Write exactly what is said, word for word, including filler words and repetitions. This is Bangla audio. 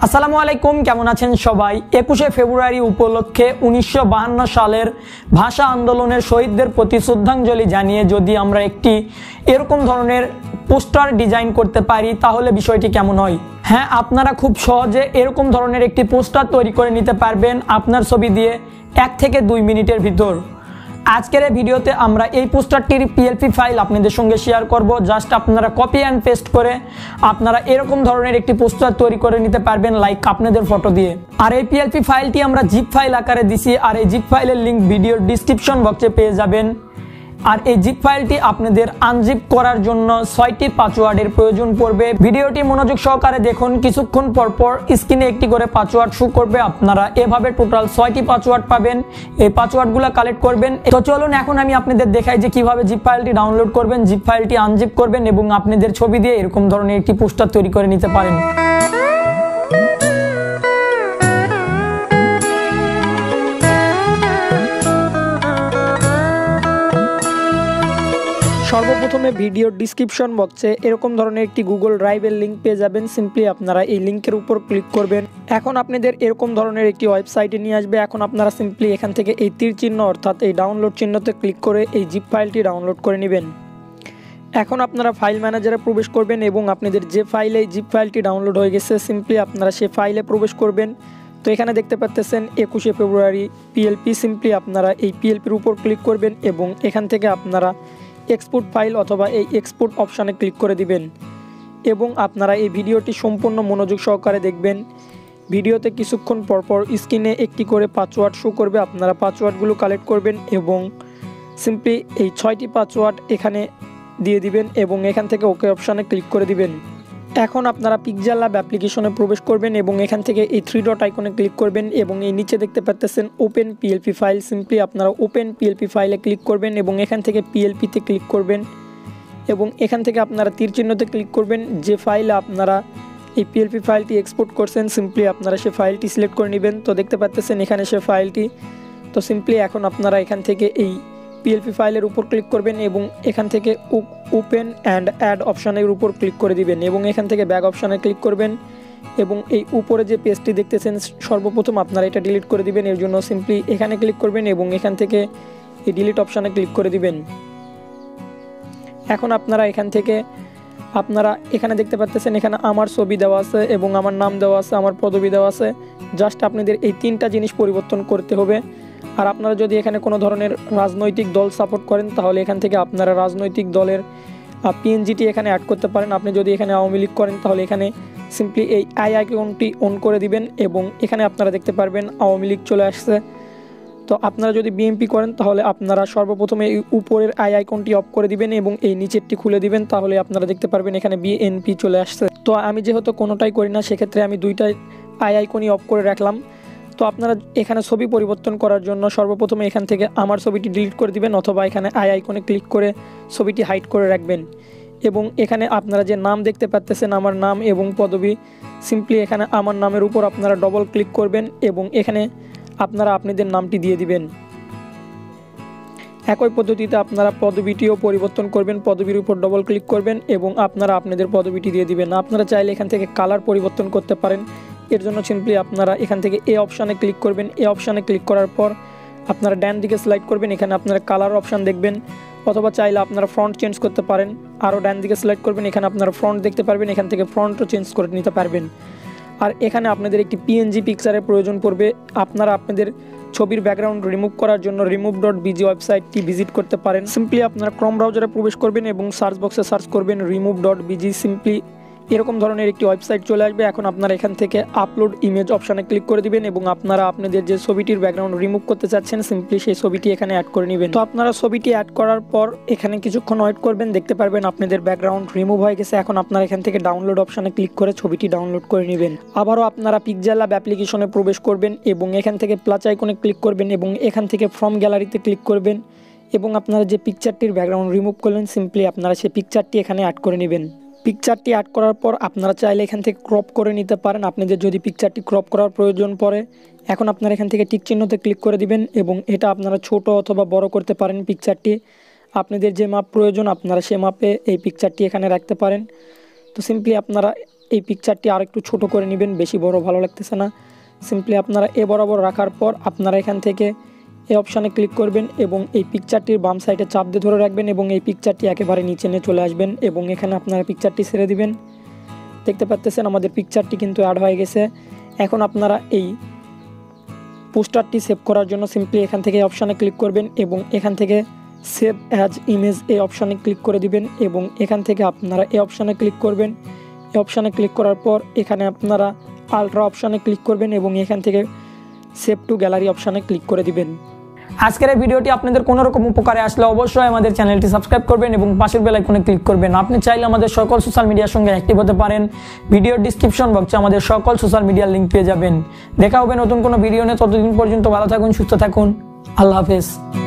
আসসালামু আলাইকুম, কেমন আছেন সবাই। একুশে ফেব্রুয়ারি উপলক্ষে উনিশশো বাহান্ন সালের ভাষা আন্দোলনের শহীদদের প্রতি শ্রদ্ধাঞ্জলি জানিয়ে যদি আমরা একটি এরকম ধরনের পোস্টার ডিজাইন করতে পারি তাহলে বিষয়টি কেমন হয়। হ্যাঁ, আপনারা খুব সহজে এরকম ধরনের একটি পোস্টার তৈরি করে নিতে পারবেন আপনার ছবি দিয়ে এক থেকে দুই মিনিটের ভিতর। আজকের এই ভিডিওতে আমরা এই পোস্টারটির পিএলপি ফাইল আপনাদের সঙ্গে শেয়ার করব। জাস্ট আপনারা কপি অ্যান্ড পেস্ট করে আপনারা এরকম ধরনের একটি পোস্টার তৈরি করে নিতে পারবেন লাইক আপনাদের ফটো দিয়ে। আর এই পিএলপি ফাইলটি আমরা জিপ ফাইল আকারে দিছি, আর এই জিপ ফাইলের লিঙ্ক ভিডিওর ডিসক্রিপশন বক্সে পেয়ে যাবেন। আর এই জিপ ফাইলটি আপনাদের আনজিপ করার জন্য ছয়টি পাসওয়ার্ডের প্রয়োজন পড়বে। ভিডিওটি মনোযোগ সহকারে দেখুন। কিছুক্ষণ পর পর স্ক্রিনে একটি করে পাসওয়ার্ড শো করবে। আপনারা এভাবে টোটাল ছয়টি পাসওয়ার্ড পাবেন। এই পাসওয়ার্ডগুলো কালেক্ট করবেন। তো চলুন এখন আমি আপনাদের দেখাই যে কিভাবে জিপ ফাইলটি ডাউনলোড করবেন, জিপ ফাইলটি আনজিপ করবেন এবং আপনাদের ছবি দিয়ে এরকম ধরনের একটি পোস্টার তৈরি করে নিতে পারেন। সর্বপ্রথমে ভিডিওর ডিসক্রিপশন বক্সে এরকম ধরনের একটি গুগল ড্রাইভের লিঙ্ক পেয়ে যাবেন। সিম্পলি আপনারা এই লিঙ্কের উপর ক্লিক করবেন। এখন আপনাদের এরকম ধরনের একটি ওয়েবসাইটে নিয়ে আসবে। এখন আপনারা সিম্পলি এখান থেকে এই তীর চিহ্ন অর্থাৎ এই ডাউনলোড চিহ্নতে ক্লিক করে এই জিপ ফাইলটি ডাউনলোড করে নেবেন। এখন আপনারা ফাইল ম্যানেজারে প্রবেশ করবেন এবং আপনাদের যে ফাইলে এই জিপ ফাইলটি ডাউনলোড হয়ে গেছে সিম্পলি আপনারা সেই ফাইলে প্রবেশ করবেন। তো এখানে দেখতে পাচ্ছেন একুশে ফেব্রুয়ারি পিএলপি। সিম্পলি আপনারা এই পিএলপির উপর ক্লিক করবেন এবং এখান থেকে আপনারা এক্সপোর্ট ফাইল অথবা এই এক্সপোর্ট অপশানে ক্লিক করে দিবেন এবং আপনারা এই ভিডিওটি সম্পূর্ণ মনোযোগ সহকারে দেখবেন। ভিডিওতে কিছুক্ষণ পরপর স্ক্রিনে একটি করে পাসওয়ার্ড শো করবে। আপনারা পাসওয়ার্ডগুলো কালেক্ট করবেন এবং সিম্পলি এই ছয়টি পাসওয়ার্ড এখানে দিয়ে দিবেন এবং এখান থেকে ওকে অপশানে ক্লিক করে দিবেন। এখন আপনারা পিকজার ল্যাব অ্যাপ্লিকেশনে প্রবেশ করবেন এবং এখান থেকে এই থ্রি ডট আইকনে ক্লিক করবেন এবং এই নিচে দেখতে পাচ্ছেন ওপেন পিএলপি ফাইল। সিম্পলি আপনারা ওপেন পিএলপি ফাইলে ক্লিক করবেন এবং এখান থেকে পিএলপিতে ক্লিক করবেন এবং এখান থেকে আপনারা তীর চিহ্নতে ক্লিক করবেন। যে ফাইলে আপনারা এই পিএলপি ফাইলটি এক্সপোর্ট করছেন সিম্পলি আপনারা সেই ফাইলটি সিলেক্ট করে নেবেন। তো দেখতে পাচ্ছেন এখানে সে ফাইলটি। তো সিম্পলি এখন আপনারা এখান থেকে এই পিএলপি ফাইলের উপর ক্লিক করবেন এবং এখান থেকে ওপেন অ্যান্ড অ্যাড অপশানের উপর ক্লিক করে দিবেন এবং এখান থেকে ব্যাক অপশানে ক্লিক করবেন এবং এই উপরে যে পেজটি দেখতেছেন সর্বপ্রথম আপনারা এটা ডিলিট করে দিবেন। এর জন্য সিম্পলি এখানে ক্লিক করবেন এবং এখান থেকে এই ডিলিট অপশানে ক্লিক করে দিবেন। এখন আপনারা এখান থেকে আপনারা এখানে দেখতে পাচ্ছেন এখানে আমার ছবি দেওয়া আছে এবং আমার নাম দেওয়া আছে, আমার পদবি দেওয়া আছে। জাস্ট আপনাদের এই তিনটা জিনিস পরিবর্তন করতে হবে। আর আপনারা যদি এখানে কোনো ধরনের রাজনৈতিক দল সাপোর্ট করেন তাহলে এখান থেকে আপনারা রাজনৈতিক দলের পিএনজিটি এখানে অ্যাড করতে পারেন। আপনি যদি এখানে আওয়ামী লীগ করেন তাহলে এখানে সিম্পলি এই আই আইকনটি অন করে দিবেন এবং এখানে আপনারা দেখতে পারবেন আওয়ামী লীগ চলে আসছে। তো আপনারা যদি বিএনপি করেন তাহলে আপনারা সর্বপ্রথমে এই উপরের আই আইকনটি অফ করে দিবেন এবং এই নিচেরটি খুলে দিবেন, তাহলে আপনারা দেখতে পারবেন এখানে বিএনপি চলে আসছে। তো আমি যেহেতু কোনোটাই করি না সেক্ষেত্রে আমি দুইটাই আই আইকনই অফ করে রাখলাম। তো আপনারা এখানে ছবি পরিবর্তন করার জন্য সর্বপ্রথমে এখান থেকে আমার ছবিটি ডিলিট করে দিবেন অথবা এখানে আই আইকনে ক্লিক করে ছবিটি হাইড করে রাখবেন এবং এখানে আপনারা যে নাম দেখতে পাচ্ছেন আমার নাম এবং পদবি, সিম্পলি এখানে আমার নামের উপর আপনারা ডবল ক্লিক করবেন এবং এখানে আপনারা আপনাদের নামটি দিয়ে দিবেন। একই পদ্ধতিতে আপনারা পদবিটিও পরিবর্তন করবেন। পদবির উপর ডবল ক্লিক করবেন এবং আপনারা আপনাদের পদবিটি দিয়ে দিবেন। আপনারা চাইলে এখান থেকে কালার পরিবর্তন করতে পারেন। এর জন্য সিম্পলি আপনারা এখান থেকে এ অপশানে ক্লিক করবেন। এ অপশানে ক্লিক করার পর আপনারা ডান দিকে স্লাইড করবেন। এখানে আপনারা কালার অপশান দেখবেন অথবা চাইলে আপনারা ফ্রন্ট চেঞ্জ করতে পারেন। আরও ডান দিকে সিলেক্ট করবেন, এখানে আপনারা ফ্রন্ট দেখতে পারবেন। এখান থেকে ফ্রন্টও চেঞ্জ করে নিতে পারবেন। আর এখানে আপনাদের একটি পিএনজি পিকচারের প্রয়োজন পড়বে। আপনারা আপনাদের ছবির ব্যাকগ্রাউন্ড রিমুভ করার জন্য রিমুভ ডট বিজি ওয়েবসাইটটি ভিজিট করতে পারেন। সিম্পলি আপনারা ক্রোম ব্রাউজারে প্রবেশ করবেন এবং সার্চ বক্সে সার্চ করবেন রিমুভ ডট বিজি। সিম্পলি এরকম ধরনের একটি ওয়েবসাইট চলে আসবে। এখন আপনারা এখান থেকে আপলোড ইমেজ অপশানে ক্লিক করে দিবেন এবং আপনারা আপনাদের যে ছবিটির ব্যাকগ্রাউন্ড রিমুভ করতে চাচ্ছেন সিম্পলি সেই ছবিটি এখানে অ্যাড করে নেবেন। তো আপনারা ছবিটি অ্যাড করার পর এখানে কিছুক্ষণ ওয়েট করবেন, দেখতে পারবেন আপনাদের ব্যাকগ্রাউন্ড রিমুভ হয়ে গেছে। এখন আপনারা এখান থেকে ডাউনলোড অপশানে ক্লিক করে ছবিটি ডাউনলোড করে নেবেন। আবারও আপনারা পিকজার ল্যাব অ্যাপ্লিকেশনে প্রবেশ করবেন এবং এখান থেকে প্লাস আইকনে ক্লিক করবেন এবং এখান থেকে ফ্রম গ্যালারিতে ক্লিক করবেন এবং আপনারা যে পিকচারটির ব্যাকগ্রাউন্ড রিমুভ করলেন সিম্পলি আপনারা সেই পিকচারটি এখানে অ্যাড করে নেবেন। পিকচারটি অ্যাড করার পর আপনারা চাইলে এখান থেকে ক্রপ করে নিতে পারেন আপনাদের যদি পিকচারটি ক্রপ করার প্রয়োজন পড়ে। এখন আপনারা এখান থেকে টিক চিহ্নতে ক্লিক করে দিবেন এবং এটা আপনারা ছোট অথবা বড় করতে পারেন পিকচারটি। আপনাদের যে মাপ প্রয়োজন আপনারা সে মাপে এই পিকচারটি এখানে রাখতে পারেন। তো সিম্পলি আপনারা এই পিকচারটি আর একটু ছোটো করে নেবেন, বেশি বড় ভালো লাগতেছে না। সিম্পলি আপনারা এ বরাবর রাখার পর আপনারা এখান থেকে এই অপশানে ক্লিক করবেন এবং এই পিকচারটির বাম সাইডে চাপ দিয়ে ধরে রাখবেন এবং এই পিকচারটি একেবারে নিচে নিয়ে চলে আসবেন এবং এখানে আপনারা পিকচারটি ছেড়ে দিবেন। দেখতে পাচ্ছেন আমাদের পিকচারটি কিন্তু অ্যাড হয়ে গেছে। এখন আপনারা এই পোস্টারটি সেভ করার জন্য সিম্পলি এখান থেকে এই অপশানে ক্লিক করবেন এবং এখান থেকে সেভ অ্যাজ ইমেজ এই অপশানে ক্লিক করে দিবেন এবং এখান থেকে আপনারা এই অপশানে ক্লিক করবেন। এই অপশানে ক্লিক করার পর এখানে আপনারা আলট্রা অপশানে ক্লিক করবেন এবং এখান থেকে সেভ টু গ্যালারি অপশানে ক্লিক করে দিবেন। আজকের এই ভিডিওটি আপনাদের কোনো রকম উপকারে আসলে অবশ্যই আমাদের চ্যানেলটি সাবস্ক্রাইব করবেন এবং পাশের বেল আইকনে ক্লিক করবেন। আপনি চাইলে আমাদের সকল সোশ্যাল মিডিয়ার সঙ্গে অ্যাক্টিভ হতে পারেন। ভিডিওর ডিসক্রিপশন বক্সে আমাদের সকল সোশ্যাল মিডিয়ার লিঙ্ক পেয়ে যাবেন। দেখা হবে নতুন কোনো ভিডিও নিয়ে, ততদিন পর্যন্ত ভালো থাকুন, সুস্থ থাকুন, আল্লাহ হাফেজ।